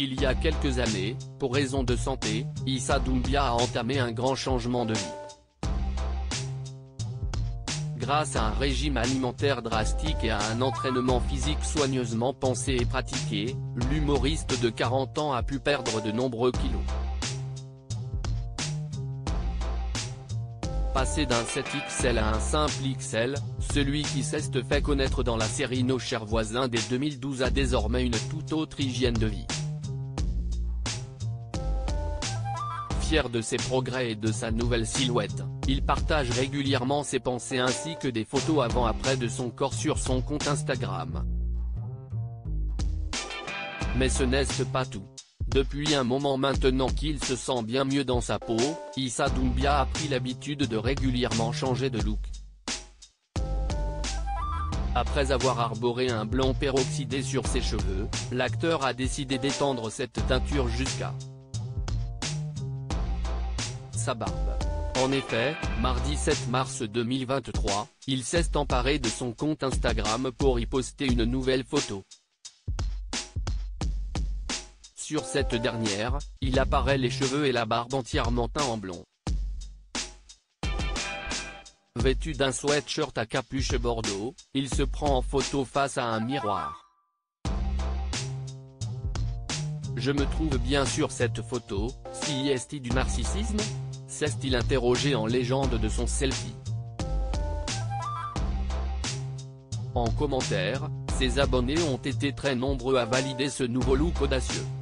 Il y a quelques années, pour raison de santé, Issa Doumbia a entamé un grand changement de vie. Grâce à un régime alimentaire drastique et à un entraînement physique soigneusement pensé et pratiqué, l'humoriste de 40 ans a pu perdre de nombreux kilos. Passé d'un 7XL à un simple XL, celui qui s'est fait connaître dans la série Nos chers voisins dès 2012 a désormais une toute autre hygiène de vie. Fier de ses progrès et de sa nouvelle silhouette, il partage régulièrement ses pensées ainsi que des photos avant-après de son corps sur son compte Instagram. Mais ce n'est pas tout. Depuis un moment maintenant qu'il se sent bien mieux dans sa peau, Issa Doumbia a pris l'habitude de régulièrement changer de look. Après avoir arboré un blond peroxydé sur ses cheveux, l'acteur a décidé d'étendre cette teinture jusqu'à sa barbe. En effet, mardi 7 mars 2023, il s'est emparé de son compte Instagram pour y poster une nouvelle photo. Sur cette dernière, il apparaît les cheveux et la barbe entièrement teints en blond. Vêtu d'un sweatshirt à capuche bordeaux, il se prend en photo face à un miroir. Je me trouve bien sur cette photo, si est-il du narcissisme ? S'est-il interrogé en légende de son selfie. En commentaire, ses abonnés ont été très nombreux à valider ce nouveau look audacieux.